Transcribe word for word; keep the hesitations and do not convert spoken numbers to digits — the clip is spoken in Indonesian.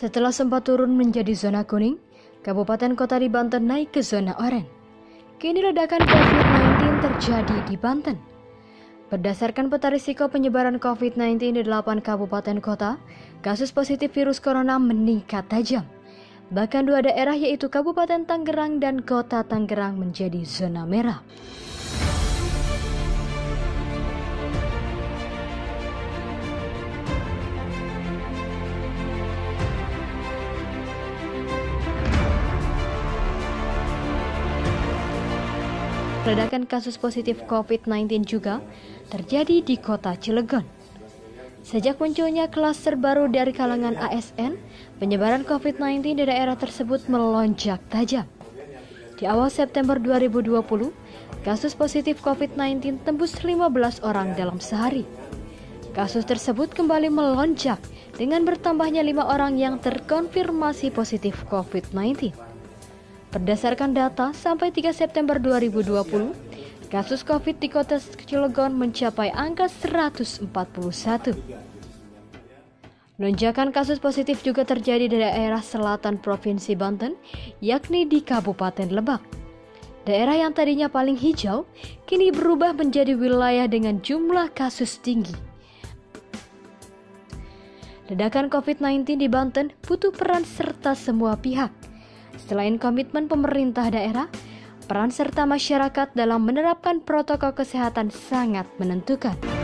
Setelah sempat turun menjadi zona kuning, kabupaten kota di Banten naik ke zona oranye. Kini ledakan covid sembilan belas terjadi di Banten. Berdasarkan peta risiko penyebaran covid sembilan belas di delapan kabupaten kota, kasus positif virus corona meningkat tajam. Bahkan dua daerah yaitu Kabupaten Tangerang dan Kota Tangerang menjadi zona merah. Ledakan kasus positif covid sembilan belas juga terjadi di kota Cilegon. Sejak munculnya klaster baru dari kalangan A S N, penyebaran covid sembilan belas di daerah tersebut melonjak tajam. Di awal September dua ribu dua puluh, kasus positif covid sembilan belas tembus lima belas orang dalam sehari. Kasus tersebut kembali melonjak dengan bertambahnya lima orang yang terkonfirmasi positif covid sembilan belas. Berdasarkan data, sampai tiga September dua ribu dua puluh, kasus COVID di kota Cilegon mencapai angka seratus empat puluh satu. Lonjakan kasus positif juga terjadi di daerah selatan Provinsi Banten, yakni di Kabupaten Lebak. Daerah yang tadinya paling hijau, kini berubah menjadi wilayah dengan jumlah kasus tinggi. Ledakan covid sembilan belas di Banten butuh peran serta semua pihak. Selain komitmen pemerintah daerah, peran serta masyarakat dalam menerapkan protokol kesehatan sangat menentukan.